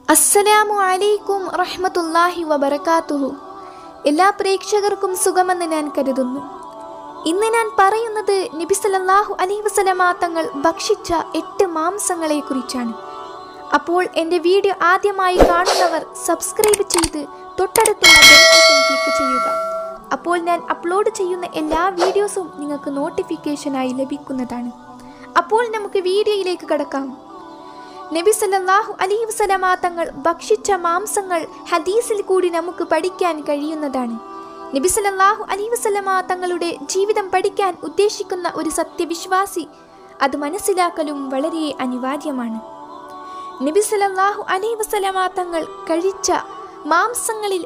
അസ്സലാമു അലൈക്കും റഹ്മത്തുള്ളാഹി വബറകാതുഹു. എല്ലാ പ്രേക്ഷകർക്കും സുഖമെന്ന് ഞാൻ കരുതുന്നു. ഇന്ന് ഞാൻ പറയുന്നത് നബി സല്ലല്ലാഹു അലൈഹി വസല്ലമ തങ്ങൾ ഭക്ഷിച്ച 8 മാംസങ്ങളെ കുറിച്ചാണ്. അപ്പോൾ എൻ്റെ വീഡിയോ ആദ്യമായി കാണുന്നവർ സബ്സ്ക്രൈബ് ചെയ്ത് തൊട്ടടുത്തുള്ള ബെൽ ഐക്കൺ ക്ലിക്ക് ചെയ്യുക. അപ്പോൾ ഞാൻ അപ്ലോഡ് ചെയ്യുന്ന എല്ലാ വീഡിയോസും നിങ്ങൾക്ക് നോട്ടിഫിക്കേഷനായി ലഭിക്കുന്നതാണ്. അപ്പോൾ നമുക്ക് വീഡിയോയിലേക്ക് കടക്കാം. നബി സല്ലല്ലാഹു അലൈഹി വസല്ലമ തങ്ങൾ ഭക്ഷിച്ച മാംസങ്ങൾ ഹദീസിൽ കൂടി നമുക്ക് പഠിക്കാൻ കഴിയുന്നതാണ്. നബി സല്ലല്ലാഹു അലൈഹി വസല്ലമ തങ്ങളുടെ ജീവിതം പഠിക്കാൻ ഉദ്ദേശിക്കുന്ന ഒരു സത്യവിശ്വാസി അത് മനസ്സിലാക്കലും വളരെ അനിവാര്യമാണ്. നബി സല്ലല്ലാഹു അലൈഹി വസല്ലമ തങ്ങൾ കഴിച്ച മാംസങ്ങളിൽ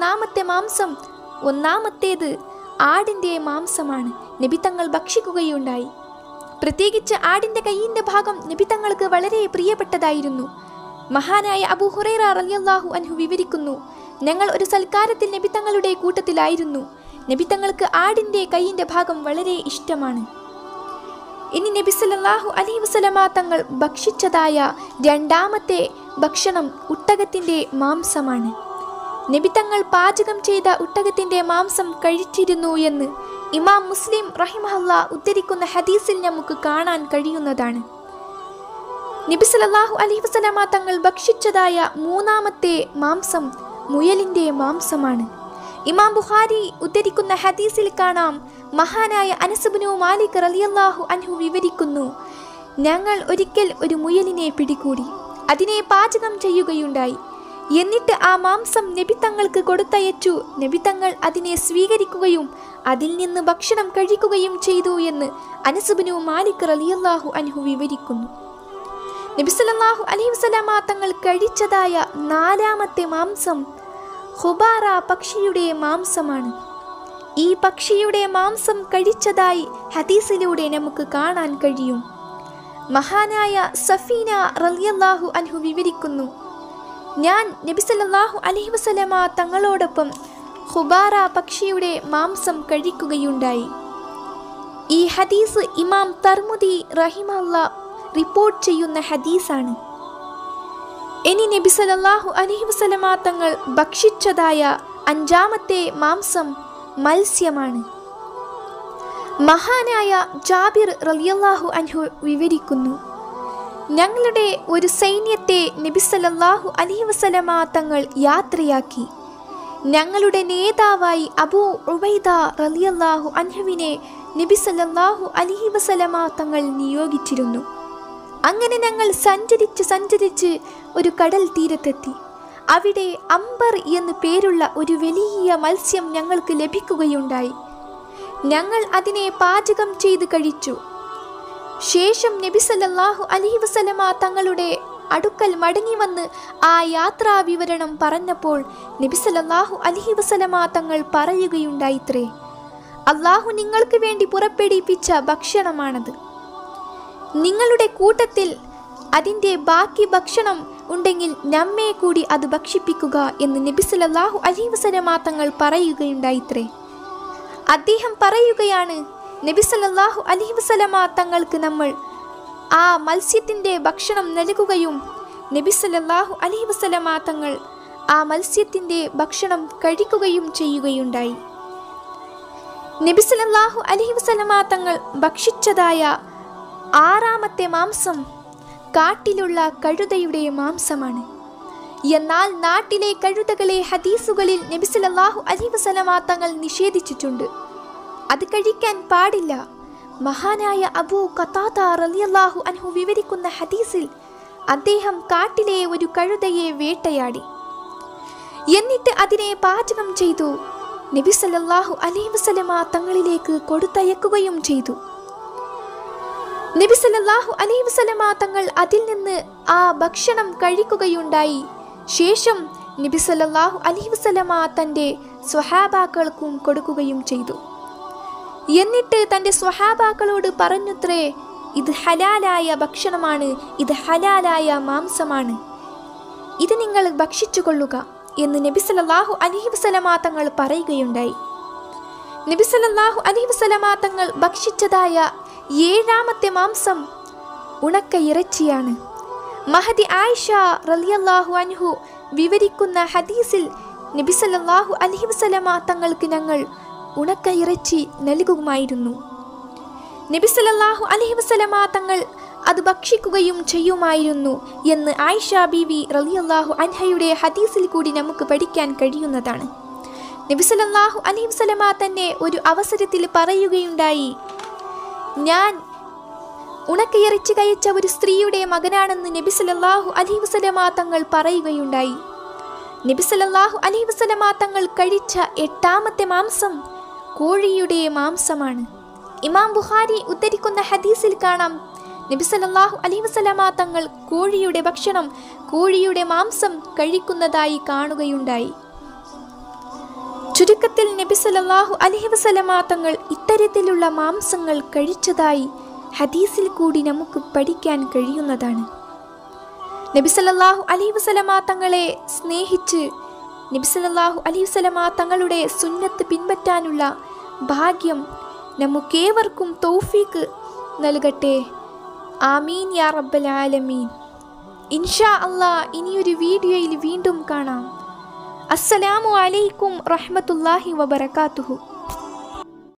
ഒന്നാമത്തേത് ആടിൻ്റെ മാംസമാണ്. നബി തങ്ങൾ ഭക്ഷിക്കുകയുണ്ടായി. പ്രത്യേകിച്ച് ആടിൻ്റെ കൈയിൻ്റെ ഭാഗം നബി തങ്ങൾക്ക് വളരെ പ്രിയപ്പെട്ടതായിരുന്നു. മഹാനായ അബൂ ഹുറൈറ റളിയല്ലാഹു അൻഹു വിവരിക്കുന്നു, ഞങ്ങൾ ഒരു സൽക്കാരത്തിൽ നബി തങ്ങളുടെ കൂട്ടത്തിലായിരുന്നു. നബി തങ്ങൾക്ക് ആടിൻ്റെ കൈയിൻ്റെ ഭാഗം വളരെ ഇഷ്ടമാണ്. ഇനി നബി സല്ലല്ലാഹു അലൈഹി വസല്ലമ തങ്ങൾ ഭക്ഷിച്ചതായ രണ്ടാമത്തെ ഭക്ഷണം ഒട്ടകത്തിൻ്റെ മാംസമാണ്. നബി തങ്ങൾ പാചകം ചെയ്ത ഒട്ടകത്തിൻ്റെ മാംസം കഴിച്ചിരുന്നു എന്ന് ഇമാം മുസ്ലിം റഹിമഹുല്ലാ ഉദ്ധരിക്കുന്ന ഹദീസിൽ നമുക്ക് കാണാൻ കഴിയുന്നതാണ്. നബി സല്ലല്ലാഹു അലൈഹി വസല്ലമ തങ്ങൾ ഭക്ഷിച്ചതായ മൂന്നാമത്തെ മാംസം മുയലിൻ്റെ മാംസമാണ്. ഇമാം ബുഖാരി ഉദ്ധരിക്കുന്ന ഹദീസിൽ കാണാം, മഹാനായ അനസ് ഇബ്നു മാലിക് റളിയല്ലാഹു അൻഹു വിവരിക്കുന്നു, ഞങ്ങൾ ഒരിക്കൽ ഒരു മുയലിനെ പിടികൂടി അതിനെ പാചകം ചെയ്യുകയുണ്ടായി. എന്നിട്ട് ആ മാംസം നബി തങ്ങൾക്ക് കൊടുത്തയച്ചു. നബി തങ്ങൾ അതിനെ സ്വീകരിക്കുകയും അതിൽ നിന്ന് ഭക്ഷണം കഴിക്കുകയും ചെയ്തു എന്ന് അനസ് ഇബ്നു മാലിക് റളിയല്ലാഹു അൻഹു വിവരിക്കുന്നു. നബി സല്ലല്ലാഹു അലൈഹി വസല്ലമ തങ്ങൾ കഴിച്ചതായ നാലാമത്തെ മാംസം ഖുബാറ പക്ഷിയുടെ മാംസമാണ്. ഈ പക്ഷിയുടെ മാംസം കഴിച്ചതായി ഹദീസിലൂടെ നമുക്ക് കാണാൻ കഴിയും. മഹാനായ സഫീന റളിയല്ലാഹു അൻഹു വിവരിക്കുന്നു, ഞാൻ നബി സല്ലല്ലാഹു അലൈഹി വസല്ലമ തങ്ങളോടൊപ്പം ഖുബാറ പക്ഷിയുടെ മാംസം കഴിക്കുകയുണ്ടായി. ഈ ഹദീസ് ഇമാം തർമുദി റഹിമഹുല്ലാ റിപ്പോർട്ട് ചെയ്യുന്ന ഹദീസാണ്. ഇനി നബി സല്ലല്ലാഹു അലൈഹി വസല്ലമ തങ്ങൾ ഭക്ഷിച്ചതായ അഞ്ചാമത്തെ മാംസം മത്സ്യമാണ്. മഹാനായ ജാബിർ റളിയല്ലാഹു അൻഹു വിവരിക്കുന്നു, ഞങ്ങളുടെ ഒരു സൈന്യത്തെ നബി സല്ലല്ലാഹു അലൈഹി വസല്ലമ തങ്ങൾ യാത്രയാക്കി. ഞങ്ങളുടെ നേതാവായി അബൂ ഉബൈദ റളിയല്ലാഹു അൻഹുവിനെ നബി സല്ലല്ലാഹു അലൈഹി വസല്ലമ തങ്ങൾ നിയോഗിച്ചിരുന്നു. അങ്ങനെ ഞങ്ങൾ സഞ്ചരിച്ച് ഒരു കടൽ തീരത്തെത്തി. അവിടെ അംബർ എന്ന് പേരുള്ള ഒരു വലിയ മത്സ്യം ഞങ്ങൾക്ക് ലഭിക്കുകയുണ്ടായി. ഞങ്ങൾ അതിനെ പാചകം ചെയ്ത് കഴിച്ചു. ശേഷം നബി സല്ലല്ലാഹു അലൈഹി വസല്ലമ തങ്ങളുടെ അടുക്കൽ മടങ്ങി വന്ന് ആ യാത്രാ വിവരണം പറഞ്ഞപ്പോൾ നബി സല്ലല്ലാഹു അലൈഹി വസല്ലമ തങ്ങൾ പറയുകയുണ്ടായിത്രേ, അല്ലാഹു നിങ്ങൾക്ക് വേണ്ടി പുറപ്പെടുവിപ്പിച്ച ഭക്ഷണമാണത്. നിങ്ങളുടെ കൂട്ടത്തിൽ അതിൻ്റെ ബാക്കി ഭക്ഷണം ഉണ്ടെങ്കിൽ നമ്മെ കൂടി അത് ഭക്ഷിപ്പിക്കുക എന്ന് നബി സല്ലല്ലാഹു അലൈഹി വസല്ലമ തങ്ങൾ പറയുകയുണ്ടായിത്രേ. അദ്ദേഹം പറയുകയാണ്, നബി സല്ലല്ലാഹു അലൈഹി വസല്ലമ തങ്ങൾക്ക് നമ്മൾ ആ മത്സ്യത്തിൻ്റെ ഭക്ഷണം നൽകുകയും നബി സല്ലല്ലാഹു അലൈഹി വസല്ലമ തങ്ങൾ ആ മത്സ്യത്തിൻ്റെ ഭക്ഷണം കഴിക്കുകയും ചെയ്യുകയുണ്ടായി. നബി സല്ലല്ലാഹു അലൈഹി വസല്ലമ തങ്ങൾ ഭക്ഷിച്ചതായ ആറാമത്തെ മാംസം കാട്ടിലുള്ള കഴുതയുടെ മാംസമാണ്. എന്നാൽ നാട്ടിലെ കഴുതകളെ ഹദീസുകളിൽ നബി സല്ലല്ലാഹു അലൈഹി വസല്ലമ തങ്ങൾ നിഷേധിച്ചിട്ടുണ്ട്. അത് കഴിക്കാൻ പാടില്ല. മഹാനായ അബൂ ഖതാദ റളിയല്ലാഹു അൻഹു വിവരിക്കുന്ന ഹദീസിൽ അദ്ദേഹം കാട്ടിലെ ഒരു കഴുതയെ വേട്ടയാടി. എന്നിട്ട് അതിനെ പാചകം ചെയ്തു നബി സല്ലല്ലാഹു അലൈഹി വസല്ലമ തങ്ങളിലേക്ക് കൊടുത്തയക്കുകയും ചെയ്തു. നബി സല്ലല്ലാഹു അലൈഹി വസല്ലമ തങ്ങൾ അതിൽ നിന്ന് ആ ഭക്ഷണം കഴിക്കുകയുണ്ടായി. ശേഷം നബി സല്ലല്ലാഹു അലൈഹി വസല്ലമ തൻ്റെ സ്വഹാബാക്കൾക്കും കൊടുക്കുകയും ചെയ്തു. എന്നിട്ട് തൻ്റെ സ്വഹാബാക്കളോട് പറഞ്ഞുത്രേ, ഇത് ഹലാലായ ഭക്ഷണമാണ്, ഇത് ഹലാലായ മാംസമാണ്, ഇത് നിങ്ങൾ ഭക്ഷിച്ചു കൊള്ളുക എന്ന് നബി സല്ലല്ലാഹു അലൈഹി വസല്ലമ തങ്ങൾ പറയുകയുണ്ടായി. നബി സല്ലല്ലാഹു അലൈഹി വസല്ലമ തങ്ങൾ ഭക്ഷിച്ചതായ ഏഴാമത്തെ മാംസം ഉണക്ക ഇറച്ചിയാണ്. മഹദി ആയിഷ റളിയല്ലാഹു അൻഹു വിവരിക്കുന്ന ഹദീസിൽ നബി സല്ലല്ലാഹു അലൈഹി വസല്ലമ തങ്ങൾക്ക് ഞങ്ങൾ ഉണക്ക ഇറച്ചി നൽകുമായിരുന്നു. നബി സല്ലല്ലാഹു അലൈഹി വസല്ലമ തങ്ങൾ അത് ഭക്ഷിക്കുകയും ചെയ്യുമായിരുന്നു എന്ന് ആയിഷ ബീവി റളിയല്ലാഹു അൻഹയുടെ ഹദീസിൽ കൂടി നമുക്ക് പഠിക്കാൻ കഴിയുന്നതാണ്. നബി സല്ലല്ലാഹു അലൈഹി വസല്ലമ തന്നെ ഒരു അവസരത്തിൽ പറയുകയുണ്ടായി, ഞാൻ ഉണക്കയിറച്ചി കഴിച്ച ഒരു സ്ത്രീയുടെ മകനാണെന്ന് നബി സല്ലല്ലാഹു അലൈഹി വസല്ലമ തങ്ങൾ പറയുകയുണ്ടായി. നബി സല്ലല്ലാഹു അലൈഹി വസല്ലമ തങ്ങൾ കഴിച്ച 8ാമത്തെ മാംസം കോഴിയുടെ മാംസമാണ്. ഇമാം ബുഖാരി ഉദ്ധരിക്കുന്ന ഹദീസിൽ കാണാം, നബി സല്ലല്ലാഹു അലൈഹി വസല്ലമ തങ്ങൾ കോഴിയുടെ ഭക്ഷണം, കോഴിയുടെ മാംസം കഴിക്കുന്നതായി കാണുകയുണ്ടായി. ചുരുക്കത്തിൽ നബി സല്ലല്ലാഹു അലൈഹി വസല്ലമ തങ്ങൾ ഇത്തരത്തിലുള്ള മാംസങ്ങൾ കഴിച്ചതായി ഹദീസിൽ കൂടി നമുക്ക് പഠിക്കാൻ കഴിയുന്നതാണ്. നബി സല്ലല്ലാഹു അലൈഹി വസല്ലമ തങ്ങളെ സ്നേഹിച്ച് നബി സല്ലല്ലാഹു അലൈഹി വസല്ലമ തങ്ങളുടെ സുന്നത്ത് പിൻപറ്റാനുള്ള ഭാഗ്യം നമുക്കേവർക്കും തൗഫീഖ് നൽകട്ടെ. ആമീൻ യാ റബ്ബൽ ആലമീൻ. ഇൻഷാ അല്ലാഹ് ഇനിയൊരു വീഡിയോയിൽ വീണ്ടും കാണാം. അസ്സലാമു അലൈക്കും റഹ്മത്തുള്ളാഹി വബറകാതുഹു.